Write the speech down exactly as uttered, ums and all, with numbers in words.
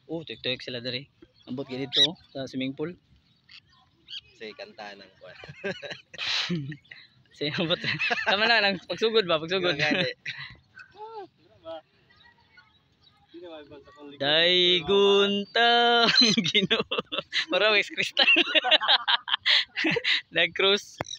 Oh, tuyok-tuyok sila diri. Ambot gid dito oh, sa swimming pool. Say kanta ng kwan. Say ambot. Tama na lang pagsugod ba, pagsugod. Dayguntang Ginoo. Para West Kristal. Nag-cruise.